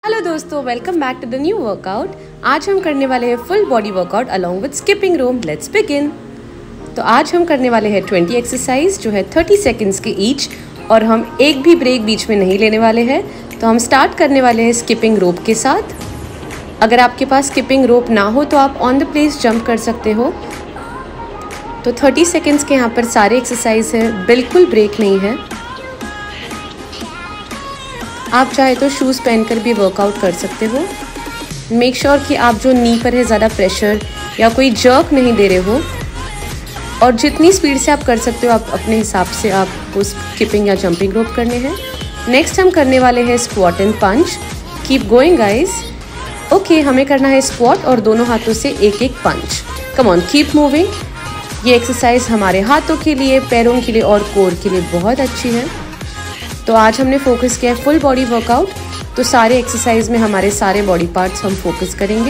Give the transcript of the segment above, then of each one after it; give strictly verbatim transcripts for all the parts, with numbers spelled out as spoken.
Hello दोस्तों, welcome back to the new workout. आज हम करने वाले हैं full body workout along with skipping rope. Let's begin. तो आज हम करने वाले हैं ट्वेंटी एक्सरसाइज जो है थर्टी सेकेंड्स के ईच, और हम एक भी ब्रेक बीच में नहीं लेने वाले हैं। तो हम स्टार्ट करने वाले हैं स्किपिंग रोप के साथ। अगर आपके पास स्किपिंग रोप ना हो तो आप ऑन द प्लेस जंप कर सकते हो। तो थर्टी सेकेंड्स के यहाँ पर सारे एक्सरसाइज है, बिल्कुल ब्रेक नहीं है। आप चाहे तो शूज़ पहनकर भी वर्कआउट कर सकते हो। मेक श्योर कि आप जो नी पर है ज़्यादा प्रेशर या कोई जर्क नहीं दे रहे हो, और जितनी स्पीड से आप कर सकते हो आप अपने हिसाब से आपको स्किपिंग या जंपिंग रोप करने हैं। नेक्स्ट हम करने वाले हैं squat and punch. Keep going guys. Okay, हमें करना है स्क्वाट और दोनों हाथों से एक एक punch. Come on, keep moving. ये एक्सरसाइज हमारे हाथों के लिए, पैरों के लिए और कोर के लिए बहुत अच्छी है। तो आज हमने फोकस किया है फुल बॉडी वर्कआउट। तो सारे एक्सरसाइज में हमारे सारे बॉडी पार्ट्स हम फोकस करेंगे।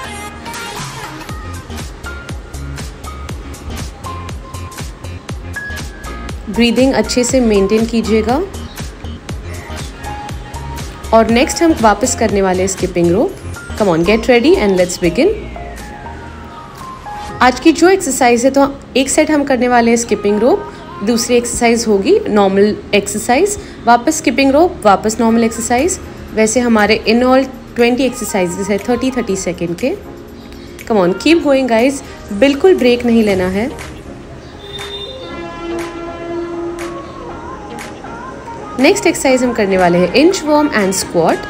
ब्रीदिंग अच्छे से मेंटेन कीजिएगा। और नेक्स्ट हम वापस करने वाले हैं skipping rope. Come on, get ready and let's begin. आज की जो एक्सरसाइज है, तो एक सेट हम करने वाले हैं स्किपिंग रोप, दूसरी एक्सरसाइज होगी नॉर्मल एक्सरसाइज, वापस स्किपिंग रोप, वापस नॉर्मल एक्सरसाइज। वैसे हमारे इन ऑल ट्वेंटी एक्सरसाइजेस है थर्टी थर्टी सेकेंड के। Come on, keep going guys, बिल्कुल ब्रेक नहीं लेना है। नेक्स्ट एक्सरसाइज हम करने वाले हैं इंच वर्म एंड स्क्वाट।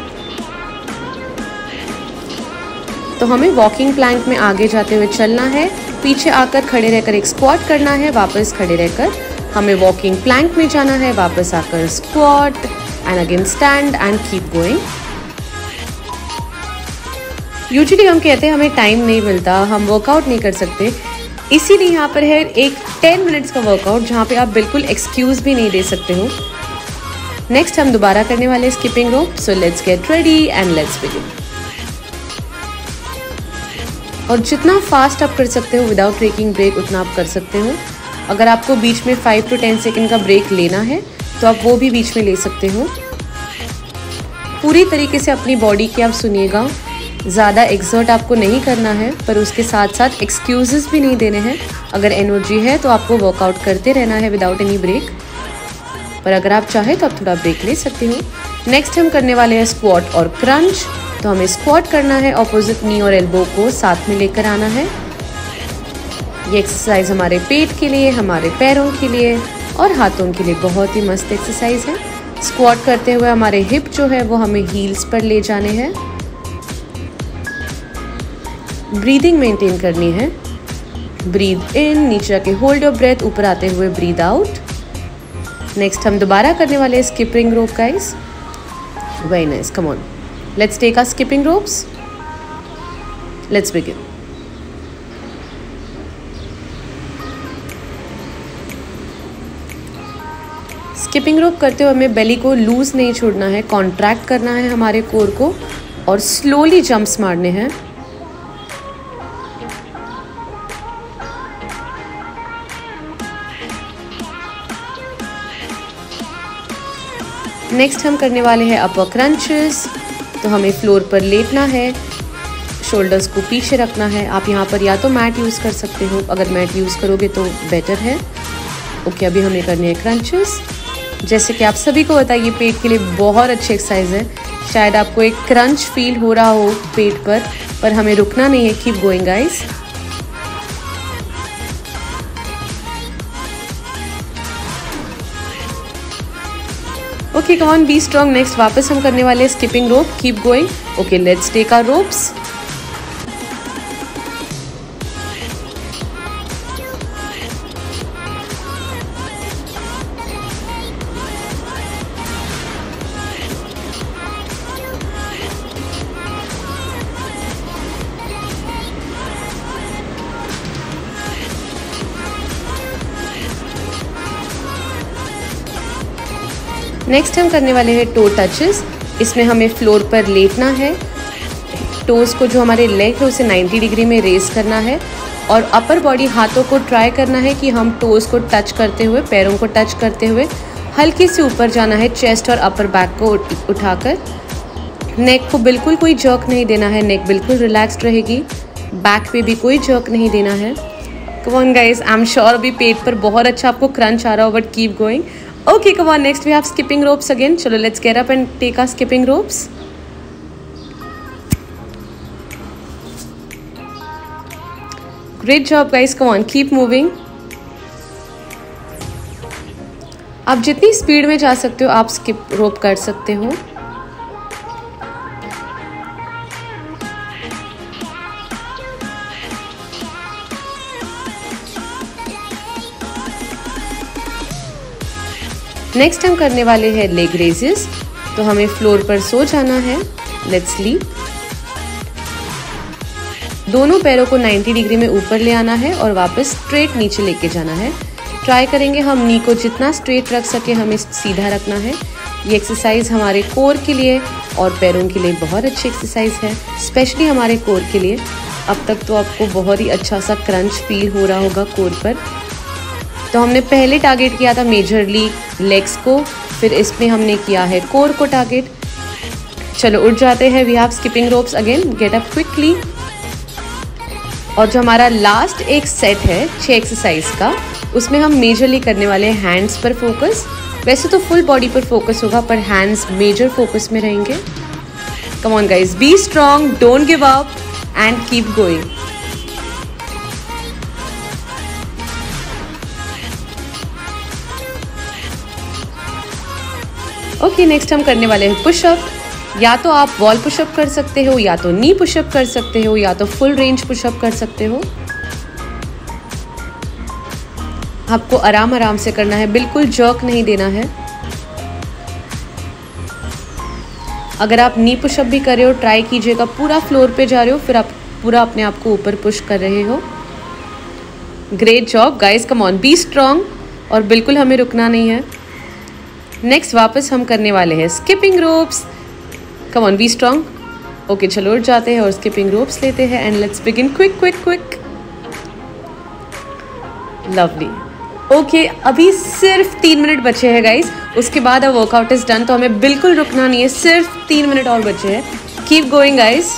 तो हमें वॉकिंग प्लैंक में आगे जाते हुए चलना है, पीछे आकर खड़े रहकर एक स्क्वाट करना है, वापस खड़े रहकर हमें वॉकिंग प्लैंक में जाना है, वापस आकर squat and again stand and keep going. Usually हम कहते हैं हमें टाइम नहीं मिलता, हम वर्कआउट नहीं कर सकते, इसीलिए यहाँ पर है एक टेन मिनट्स का वर्कआउट जहाँ पे आप बिल्कुल एक्सक्यूज भी नहीं दे सकते हो। नेक्स्ट हम दोबारा करने वाले skipping rope. So let's get ready and let's begin. और जितना फास्ट आप कर सकते हो विदाउट टेकिंग ब्रेक उतना आप कर सकते हो। अगर आपको बीच में फाइव टू टेन सेकेंड का ब्रेक लेना है तो आप वो भी बीच में ले सकते हो। पूरी तरीके से अपनी बॉडी की आप सुनिएगा, ज़्यादा एक्सर्ट आपको नहीं करना है, पर उसके साथ साथ एक्सक्यूजेस भी नहीं देने हैं। अगर एनर्जी है तो आपको वर्कआउट करते रहना है विदाउट एनी ब्रेक, पर अगर आप चाहे तो आप थोड़ा ब्रेक ले सकते हो। नेक्स्ट हम करने वाले हैं स्क्वाट और क्रंच। तो हमें स्क्वाट करना है, ऑपोजिट नी और एल्बो को साथ में लेकर आना है। ये एक्सरसाइज हमारे पेट के लिए, हमारे पैरों के लिए और हाथों के लिए बहुत ही मस्त एक्सरसाइज है। स्क्वाट करते हुए हमारे हिप जो है वो हमें हील्स पर ले जाने हैं। ब्रीदिंग मेंटेन करनी है। ब्रीद इन, नीचे आके होल्ड योर ब्रेथ, ऊपर आते हुए ब्रीद आउट। नेक्स्ट हम दोबारा करने वाले हैं skipping rope guys. Very nice, come on, let's take our skipping ropes. Let's begin. Skipping rope करते हुए हमें बेली को लूज नहीं छोड़ना है, कॉन्ट्रैक्ट करना है हमारे कोर को और स्लोली जंप्स मारने हैं। नेक्स्ट हम करने वाले हैं अपर क्रंचेस। तो हमें फ्लोर पर लेटना है, शोल्डर्स को पीछे रखना है। आप यहाँ पर या तो मैट यूज़ कर सकते हो, अगर मैट यूज़ करोगे तो बेटर है। ओके, अभी हमें करने हैं क्रंचेस। जैसे कि आप सभी को बताइए, पेट के लिए बहुत अच्छी एक्सरसाइज है। शायद आपको एक क्रंच फील हो रहा हो पेट पर, पर हमें रुकना नहीं है। Keep going guys. Okay, come on, be strong. Next वापस हम करने वाले skipping rope. Keep going. Okay, let's take our ropes. Next हम करने वाले हैं टो टचेस। इसमें हमें फ्लोर पर लेटना है, टोज़ को जो हमारे लेग है उसे नाइंटी डिग्री में रेस करना है और अपर बॉडी हाथों को ट्राई करना है कि हम टोज़ को टच करते हुए, पैरों को टच करते हुए हल्के से ऊपर जाना है, चेस्ट और अपर बैक को उठाकर। नेक को बिल्कुल कोई जर्क नहीं देना है, नेक बिल्कुल रिलैक्स्ड रहेगी। बैक पे भी कोई जर्क नहीं देना है। Come on guys, I am sure अभी पेट पर बहुत अच्छा आपको क्रंच आ रहा हो, but keep going. Okay come on, next we have skipping ropes again. चलो let's get up and take our skipping ropes. Great job guys, come on keep moving. आप जितनी स्पीड में जा सकते हो आप स्किप रोप कर सकते हो। नेक्स्ट हम करने वाले हैं लेग रेजेस। तो हमें फ्लोर पर सो जाना है। Let's sleep. दोनों पैरों को नब्बे डिग्री में ऊपर ले आना है और वापस स्ट्रेट नीचे लेके जाना है। ट्राई करेंगे हम नी को जितना स्ट्रेट रख सके हमें सीधा रखना है। ये एक्सरसाइज हमारे कोर के लिए और पैरों के लिए बहुत अच्छी एक्सरसाइज है, स्पेशली हमारे कोर के लिए। अब तक तो आपको बहुत ही अच्छा सा क्रंच फील हो रहा होगा कोर पर। तो हमने पहले टारगेट किया था मेजरली लेग्स को, फिर इसमें हमने किया है कोर को टारगेट। चलो उठ जाते हैं। We have skipping ropes again, get up quickly. और जो हमारा लास्ट एक सेट है छह एक्सरसाइज का, उसमें हम मेजरली करने वाले हैं हैंड्स पर फोकस। वैसे तो फुल बॉडी पर फोकस होगा, पर हैंड्स मेजर फोकस में रहेंगे। Come on guys, be strong, don't give up and keep going. Okay next हम करने वाले हैं पुशअप। या तो आप वॉल पुशअप कर सकते हो, या तो नी पुशअप कर सकते हो, या तो फुल रेंज पुशअप कर सकते हो। आपको आराम आराम से करना है, बिल्कुल जर्क नहीं देना है। अगर आप नी पुशअप भी कर रहे हो ट्राई कीजिएगा पूरा फ्लोर पे जा रहे हो, फिर आप पूरा अपने आप को ऊपर पुश कर रहे हो। Great job guys, come on be strong और बिल्कुल हमें रुकना नहीं है। नेक्स्ट वापस हम करने वाले हैं skipping ropes. Come on be strong. Okay चलो उठ जाते हैं और स्किपिंग रोप्स लेते हैं and let's begin quick quick quick. Lovely. Okay अभी सिर्फ तीन मिनट बचे हैं गाइस, उसके बाद अब वर्कआउट इज डन। तो हमें बिल्कुल रुकना नहीं है, सिर्फ तीन मिनट और बचे हैं। Keep going guys.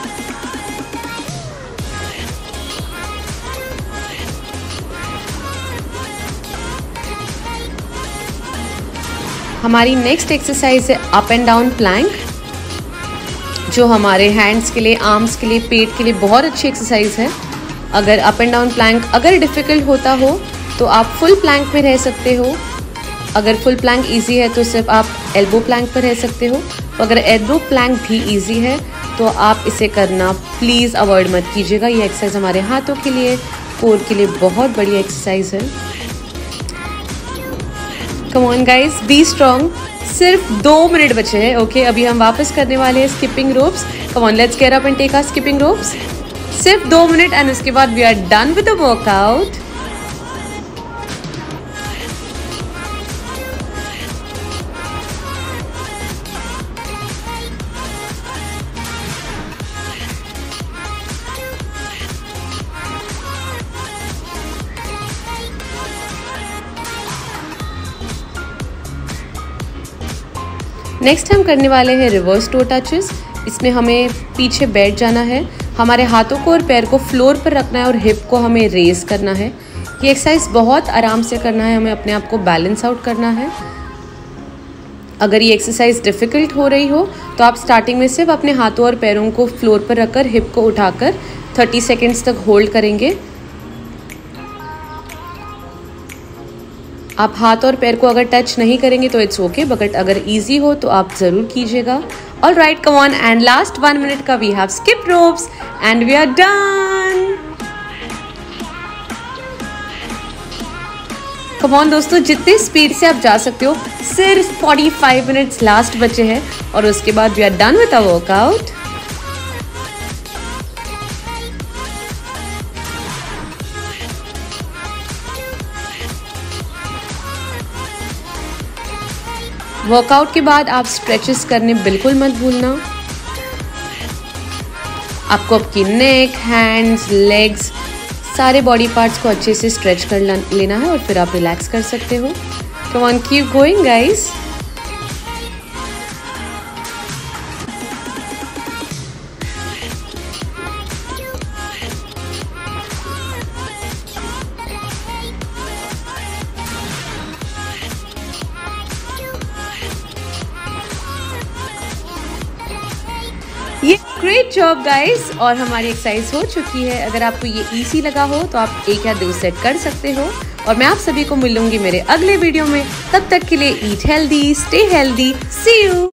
हमारी नेक्स्ट एक्सरसाइज है अप एंड डाउन प्लैंक, जो हमारे हैंड्स के लिए, आर्म्स के लिए, पेट के लिए बहुत अच्छी एक्सरसाइज है। अगर अप एंड डाउन प्लैंक अगर डिफ़िकल्ट होता हो तो आप फुल प्लैंक में रह सकते हो। अगर फुल प्लैंक इजी है तो सिर्फ आप एल्बो प्लैंक पर रह सकते हो। तो अगर एल्बो प्लैंक भी इजी है तो आप इसे करना प्लीज़ अवॉइड मत कीजिएगा। ये एक्सरसाइज हमारे हाथों के लिए, कोर के लिए बहुत बढ़िया एक्सरसाइज है। Come on guys, be strong. सिर्फ दो मिनट बचे हैं। ओके अभी हम वापस करने वाले हैं skipping ropes. Come on let's get up and take our skipping ropes. सिर्फ दो मिनट एंड उसके बाद we are done with the workout. Next हम करने वाले हैं रिवर्स टो टचेस। इसमें हमें पीछे बैठ जाना है, हमारे हाथों को और पैर को फ्लोर पर रखना है और हिप को हमें रेस करना है। ये एक्सरसाइज बहुत आराम से करना है, हमें अपने आप को बैलेंस आउट करना है। अगर ये एक्सरसाइज डिफ़िकल्ट हो रही हो तो आप स्टार्टिंग में सिर्फ अपने हाथों और पैरों को फ्लोर पर रखकर हिप को उठाकर तीस सेकेंड्स तक होल्ड करेंगे। आप हाथ और पैर को अगर टच नहीं करेंगे तो इट्स ओके, बट अगर इजी हो तो आप ज़रूर कीजिएगा। All right come on and last one minute का we have skip ropes and we are done. Come on दोस्तों, जितनी स्पीड से आप जा सकते हो। सिर्फ पैंतालीस मिनट्स लास्ट बचे हैं और उसके बाद we are done with a workout. Workout के बाद आप स्ट्रेचेस करने बिल्कुल मत भूलना। आपको आपकी नेक, हैंड्स, लेग्स, सारे बॉडी पार्ट्स को अच्छे से स्ट्रेच कर लेना है और फिर आप रिलैक्स कर सकते हो। Come on keep going guys. ये ग्रेट जॉब गाइस। और हमारी एक्सरसाइज हो चुकी है। अगर आपको ये इजी लगा हो तो आप एक या दो सेट कर सकते हो। और मैं आप सभी को मिलूंगी मेरे अगले वीडियो में। तब तक के लिए eat healthy, stay healthy, see you.